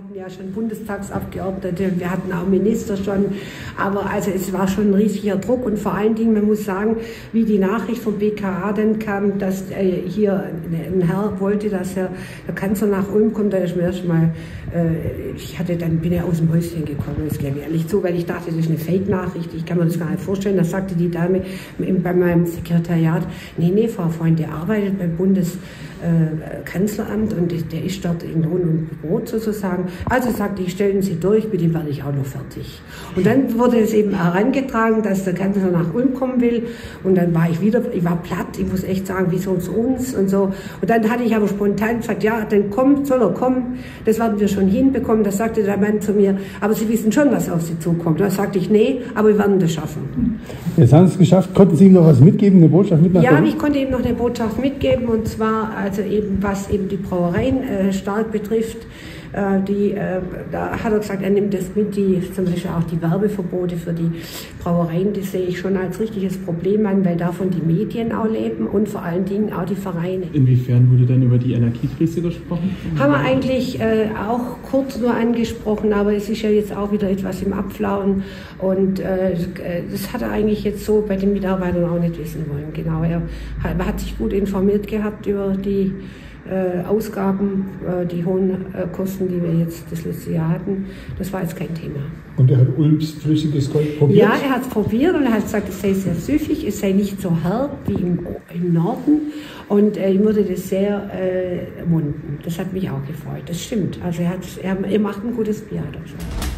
hatten ja schon Bundestagsabgeordnete, wir hatten auch Minister schon, aber also es war schon ein riesiger Druck und vor allen Dingen, man muss sagen, wie die Nachricht vom BKA dann kam, dass hier ein Herr wollte, dass der Kanzler nach Ulm kommt, da ist mir erstmal, bin ja aus dem Häuschen gekommen, das gebe ich ehrlich zu, weil ich dachte, das ist eine Fake-Nachricht, ich kann mir das gar nicht vorstellen. Da sagte die Dame bei meinem Sekretariat, nee, Frau Freund, der arbeitet beim Bundeskanzleramt und der ist dort in Lohn und Brot sozusagen. Also sagte ich, stellen Sie durch, mit dem werde ich auch noch fertig. Und dann wurde es eben herangetragen, dass der Kanzler nach Ulm kommen will und dann war ich war platt, ich muss echt sagen, wieso zu uns und so. Und dann hatte ich aber spontan gesagt, ja, dann soll er kommen, das werden wir schon hinbekommen. Das sagte der Mann zu mir, aber Sie wissen schon, was auf Sie zukommt. Da sagte ich, nee, aber wir werden das schaffen. Jetzt haben Sie es geschafft. Konnten Sie ihm noch was mitgeben, eine Botschaft mitnehmen? Ja, ich konnte ihm noch eine Botschaft mitgeben und zwar also eben was eben die Brauereien stark betrifft. Da hat er gesagt, er nimmt das mit, zum Beispiel auch die Werbeverbote für die Brauereien, das sehe ich schon als richtiges Problem an, weil davon die Medien auch leben und vor allen Dingen auch die Vereine. Inwiefern wurde dann über die Energiekrise gesprochen? Haben wir eigentlich auch kurz nur angesprochen, aber es ist ja jetzt auch wieder etwas im Abflauen und das hat er eigentlich jetzt so bei den Mitarbeitern auch nicht wissen wollen. Genau, er hat sich gut informiert gehabt über die Ausgaben, die hohen Kosten, die wir jetzt das letzte Jahr hatten, das war jetzt kein Thema. Und er hat Ulms flüssiges Gold probiert? Ja, er hat es probiert und er hat gesagt, es sei sehr süffig, es sei nicht so herb wie im Norden und ihm würde das sehr munden. Das hat mich auch gefreut, das stimmt. Also er macht ein gutes Bier.